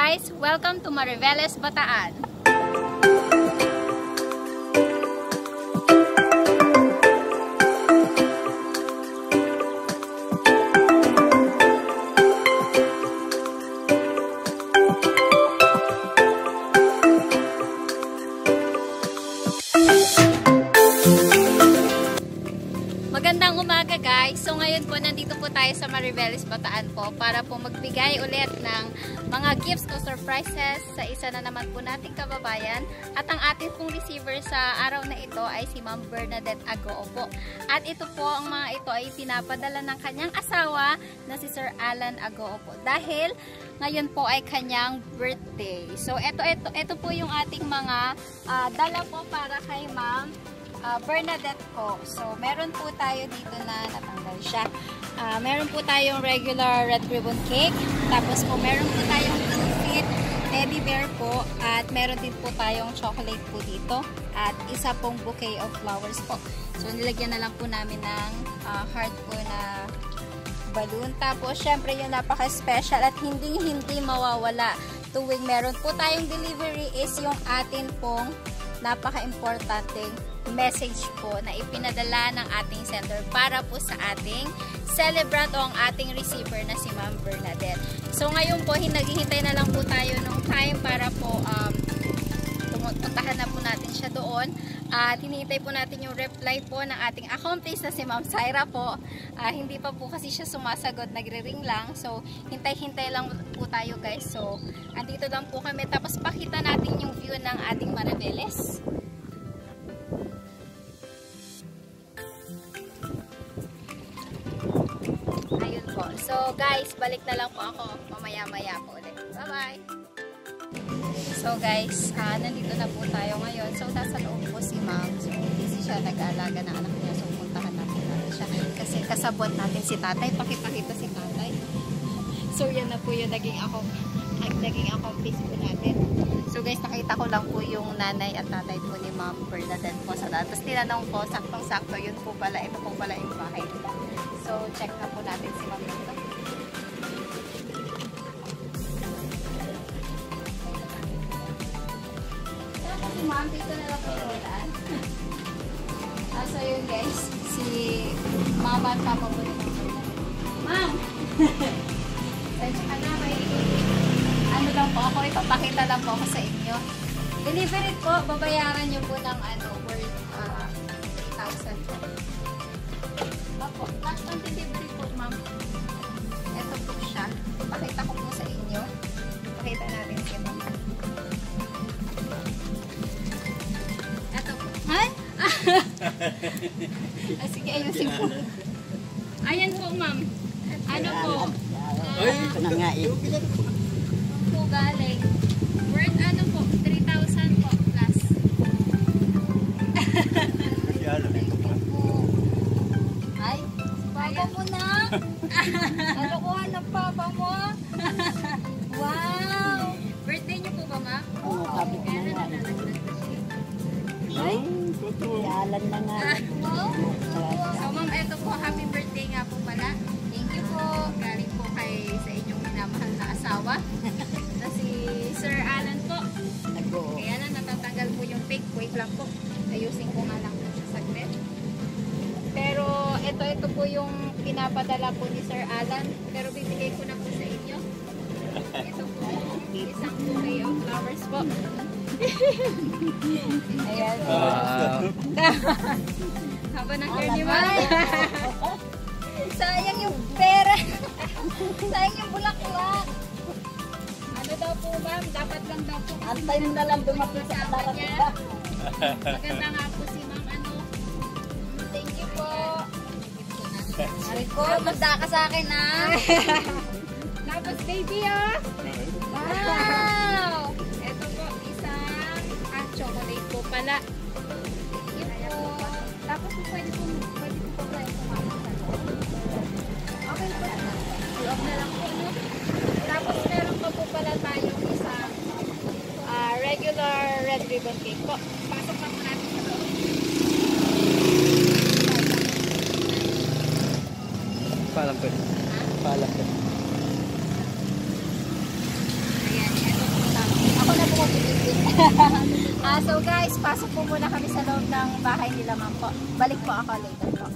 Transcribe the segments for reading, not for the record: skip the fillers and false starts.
guys! Welcome to Mariveles, Bataan. Magandang umaga guys! So ngayon po nandito po tayo sa Mariveles, Bataan po para po magbigay ulit ng mga gifts o surprises sa isa na naman po nating kababayan. At ang ating pong receiver sa araw na ito ay si Ma'am Bernadette Agoo po. At ito po, ang mga ito ay pinapadala ng kanyang asawa na si Sir Alan Agoo po. Dahil ngayon po ay kanyang birthday. So ito po yung ating mga dala po para kay Ma'am Bernadette po. So, meron po tayo dito na natanggal siya. Meron po tayong regular red ribbon cake. Tapos po, meron po tayong fit teddy bear po. At meron din po tayong chocolate po dito. At isa pong bouquet of flowers po. So, nilagyan na lang po namin ng heart po na balloon. Tapos, syempre yung napaka-special at hindi mawawala tuwing meron po tayong delivery is yung atin pong napaka-importanteng message po na ipinadala ng ating sender para po sa ating celebrant o ang ating receiver na si Ma'am Bernadette. So ngayon po, naghihintay na lang po tayo ng time para po puntahan na po natin siya doon. At hinihintay po natin yung reply po ng ating accomplice na si Ma'am Syra po. Hindi pa po kasi siya sumasagot, nagre-ring lang. So hintay-hintay lang po tayo guys. So andito lang po kami. Tapos pakita natin yung view ng ating Mariveles. Ayun po. So guys, balik na lang po ako mamaya-maya po ulit. Bye-bye! So guys, nandito na po tayo ngayon. So nasa loob po si Ma'am. So busy siya, nag-aalaga ng anak niya. So puntahan natin siya. Kasi kasabot natin si tatay. Pakipakita si tatay. So yan na po yung naging accomplice po natin. So guys, nakita ko lang po yung nanay at tatay po ni Ma'am Bernadette po sa daan. Tapos tinanong ko, saktong-sakto, yun po pala, ito po pala yung bahay. So check na po natin si Ma'am dito. Si Ma'am, dito na lang po yung daan. So yun guys, si Mama at Papa po ni Ma'am Bernadette. Ma'am! Sensya ka na, ano lang po ako, ipapakita lang po ako sa inyo. Delivery po, babayaran nyo po ng worth 3,000 po. Opo, cash on delivery po, ma'am. Ito po siya. Pakita ko po sa inyo. Pakita natin si ma'am. Ito po. Ay? Sige, ayusin po. Ayan po, ma'am. Ano po? Ito na nga eh. Po galing. Worth ano po? 3,000 po plus. Ay, papa mo na. Nalukuhan ng papa mo. Wow! Birthday niyo po ba, ma'am? Oo, sabi ko na nga eh. Ay? Yalan na nga. So, ma'am, eto po. Happy birthday nga po pala. Thank you po. Galing po sa inyong minamahal na asawa. Na si Sir Alan po. Kaya na natatanggal po yung fake. Wait lang po. Ayusin ko nga lang po siya saglit. Pero ito po yung pinapadala po ni Sir Alan. Pero bibigay ko na po sa inyo. Ito po. Isang bouquet of flowers po. Ayan. Haba ng hair ni Ma'am. Sayang yung pera. Sayang yung bulaklak. Ano daw po, ma'am? Dapat lang daw po. Antay mo na lang dumapit sa kadarat niya. Maganda nga po si ma'am. Thank you po. Mariko, magda ka sa akin ha. Tapos baby oh. Wow! Ito po isang chocolate po pala. Thank you po. Tapos pwede po ba ito ma'am? Okay po. Loob na lang po. No? Tapos meron pa po pala tayong isang regular red ribbon cake po. Pasok lang po natin sa loob. Paalam ko. Paalam ko. Ayan, ito So guys, pasok po muna kami sa loob ng bahay nila ma'am po. Balik po ako later po.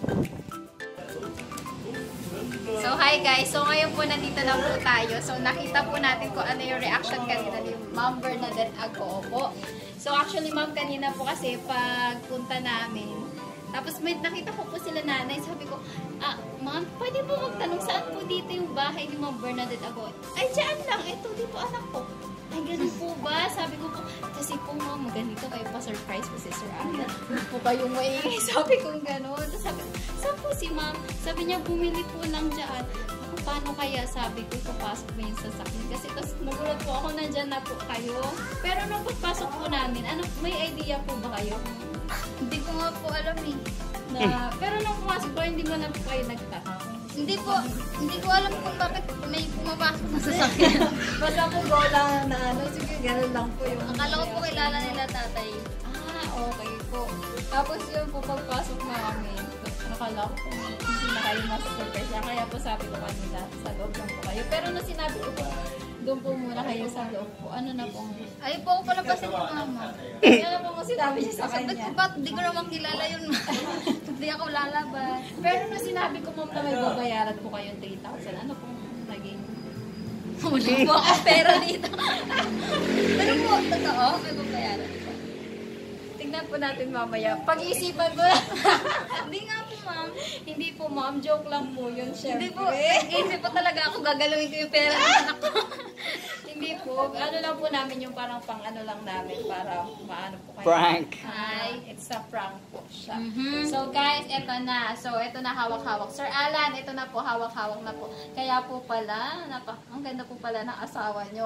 So hi guys, so ngayon po nandito na po tayo. So nakita po natin kung ano yung reaction kanina ni Ma'am Bernadette Agoo po. So actually ma'am, kanina po kasi pagpunta namin, tapos may nakita ko po sila nanay. Sabi ko, ma'am, pwede po magtanong saan po dito yung bahay ni Ma'am Bernadette Agoo? Ay, dyan lang. Ito, dito anak ko. Ay, ganun po ba? Sabi ko po, kasi po ma'am, ganito kayo pa-surprise po si Sir Alan. Po kayong maingay. Sabi ko gano'n. Tapos sabi, saan po si ma'am? Sabi niya, bumili po lang dyan. Ako, paano kaya? Sabi ko, papasok mo yung sasakyan. Kasi tapos nagulat po ako, nandyan na po kayo. Pero nung pagpasok po namin, may idea po ba kayo? Hindi ko nga po alam eh. Pero nung pumasok po, hindi mo na po kayo nagtaka. Hindi ko alam kung bakit may pumapasok na sasakyan. Basta po go lang na sige, gano'n lang po yung... Akala ko po kilala nila tatay. Okay po. Tapos yun po, pagpasok namin, nakala ko po hindi na kayo nasa-surprise niya. Kaya po sabi ko kanila, sa loob lang po kayo. Pero nung sinabi ko po, doon po muna kayo sa loob po. Ano na po? Ay po, pala pa si mama. Yan na po sinabi niya sa Sabi ko, kanya. ba't di ko naman kilala yun? Hindi ako lalaban. Pero nung sinabi ko ma'am na may babayaran po kayo 3,000, ano pong naging... Wala po ako pera dito. Pero po, totoo, may babayaran. Tingnan po natin mamaya. Pag-iisipan ko Hindi nga po, ma'am. Hindi po ma'am, joke lang po yun, syempre. Hindi po, nag-isip po talaga ako, gagalawin ko yung pera ng anak ko. Hindi po, ano lang po namin yung parang pang ano lang namin para maano po kayo. Prank. Hi, it's a prank po siya. Mhm. So guys, eto na. So eto na hawak-hawak. Sir Alan, eto na po, hawak-hawak na po. Kaya po pala, ang ganda po pala ng asawa nyo.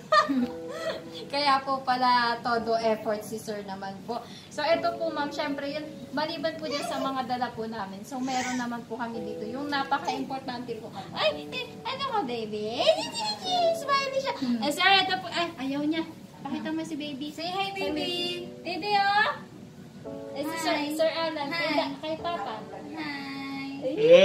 Kaya po pala todo effort si Sir naman po. So eto po ma'am, syempre yun, maliban po dyan sa mga dala po namin. So meron naman po kami dito. Yung napaka-importante po. Ay, ano ka baby? Smiley siya. Sir, ito po. Ay, ayaw niya. Pakita mo si baby. Say hi, baby. Dede, oh. Si Hi. Sir Alan. Hi. Kay Papa. Hi.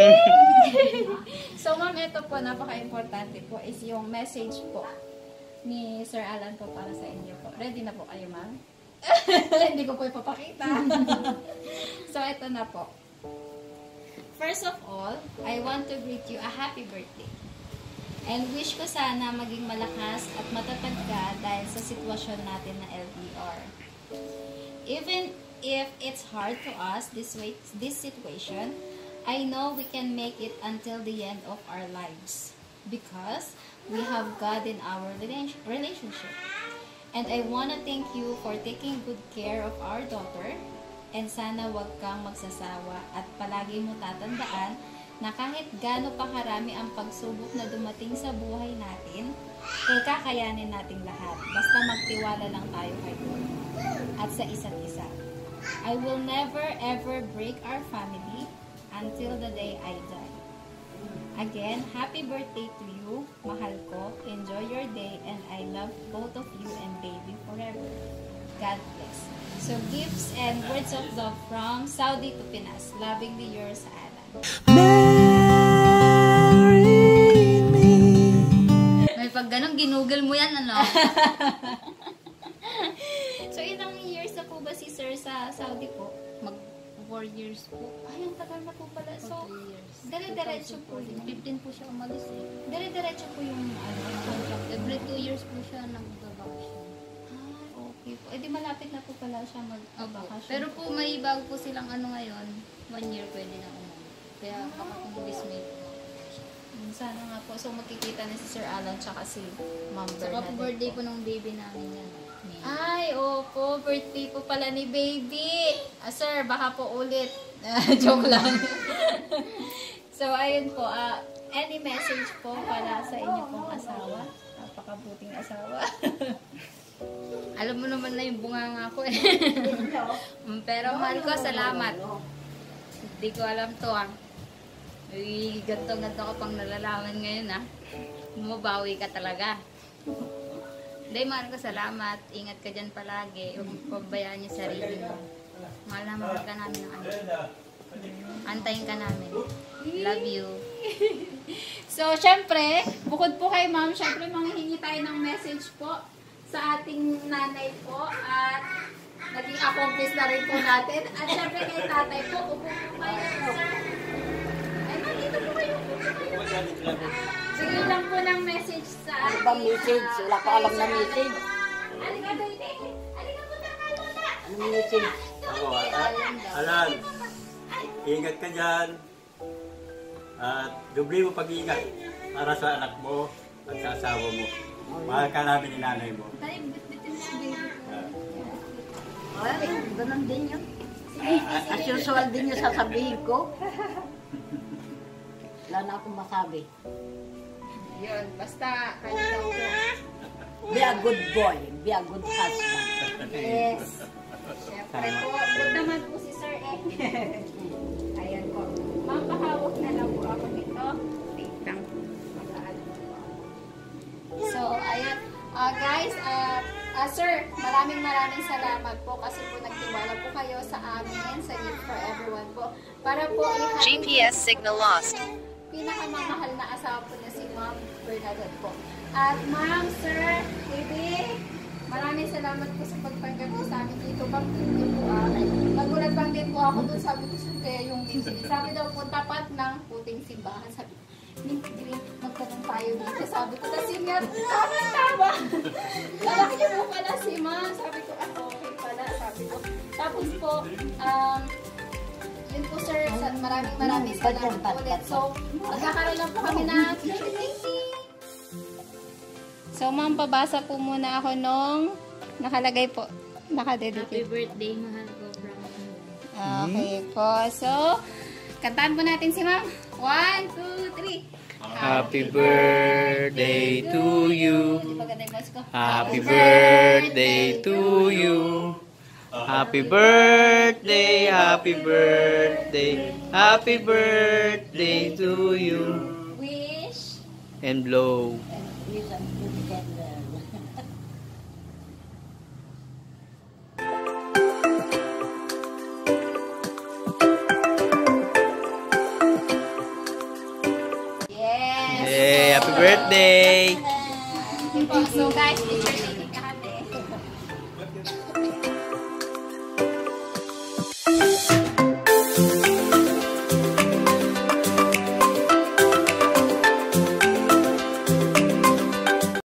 So, ma'am, ito po, napaka-importante po is yung message po ni Sir Alan po para sa inyo po. Ready na po kayo, ma'am? Hindi ko po ipapakita. So, ito na po. First of all, I want to greet you a happy birthday. And wish ko sana maging malakas at matatag ka dahil sa sitwasyon natin na LDR. Even if it's hard to us, this situation, I know we can make it until the end of our lives. Because we have God in our relationship. And I want to thank you for taking good care of our daughter. And sana wag kang magsasawa at palagi mo tatandaan na kahit gaano pa karami ang pagsubok na dumating sa buhay natin, kakayanin nating lahat. Basta magtiwala lang tayo kay Lord at sa isa't isa. I will never ever break our family until the day I die. Again, happy birthday to you. Mahal ko. Enjoy your day and I love both of you and baby forever. God bless. So, gifts and words of love from Saudi to Pinas. Lovingly yours, Alan. Marry me. May pag ganun, ginugol mo yan, ano? So, ilang years na po ba si Sir sa Saudi po? 4 years po. Ay, ang tagal na po pala. So, 3 years. dire-diretso po yun. 15 po siya umalis eh. Dire-diretso po yung contract. Every 2 years po siya nag-vacation. Okay po. Eh, di malapit na po pala siya mag-vacation. Pero po may bago po silang ano ngayon, 1 year pwede na umuwi. Kaya baka kung dismay po. Sana nga po. So, magkikita na si Sir Alan tsaka si Ma'am Saka po Bernadette. birthday po ng baby namin yan. Ay, opo. Birthday po pala ni baby. Sir, baka po ulit. Joke lang. So, ayun po. Any message po para sa inyo pong asawa? Napakabuting asawa. Alam mo naman na yung bunganga ko eh. Pero mahal ko, salamat. Hindi ko alam to ah. Uy, ganto-ganto ka pang nalalaman ngayon ah. Bumabawi ka talaga. Hindi, mahal ko, salamat. Ingat ka dyan palagi. Huwag pabayaan yung sarili mo. Mahal na mahal ka namin ng ano. Antayin ka namin. Love you. So, syempre, bukod po kay ma'am, syempre manghihingi tayo ng message po sa ating nanay po at naging accomplice na rin po natin. At syempre kay tatay po, upo po kayo, sir. Ay, dito po kayo. Sige lang po ng message sa ating... Ano bang message? Wala pa alam na message. Halika doon, halika po na kayo na. Anong message? Ako, Alan, ingat ka dyan. At dubli mo pag-ingat para sa anak mo at sa asawa mo. Mahal ka namin ni nanay mo. Tayo, bit-bitin na ang baby ko. Ay, ganun din yun. As usual din yung sasabihin ko. Wala na akong masabi. Yun, basta kayo daw po. Be a good boy. Be a good husband. Yes. Siyempre po, good naman po si Sir eh. Ayan po. Mapahawak na lang po ako nito. Wait lang. So, ayan. Guys, sir, maraming salamat po kasi po nagtiwala po kayo sa amin, sa Gift for Everyone po. Para po GPS signal lost. Pinakamamahal na asawa po niya si Ma'am Bernadette po. At Ma'am, Sir, Baby, maraming salamat po sa pagtanggap po sa amin dito. Bang din po nagulat bang din po ako doon. Sabi ko, saan kaya yung bibili? Sabi daw po, tapat ng puting simbahan. Sabi ko, Green, magtanong tayo dito. Sabi ko, kasi nga, tama. Lalaki niyo po pala si Ma'am. Sabi ko, okay pala. Sabi ko. Tapos po, yun po sir, maraming salamat po ulit. So, magkakaroon lang po kami na So, ma'am, pabasa po muna ako nung nakalagay po. Nakadedicate. Happy birthday, mahal ko, from Okay po. So, kantaan po natin si ma'am. 1, 2, 3. Happy birthday to you. Hindi pa ganda yung voice ko. Happy birthday to you. Happy birthday, happy birthday, happy birthday to you. Wish. And blow. Please, I'm good candle. Yes. Yay, happy birthday. Okay po. So guys, picture taking ka kami.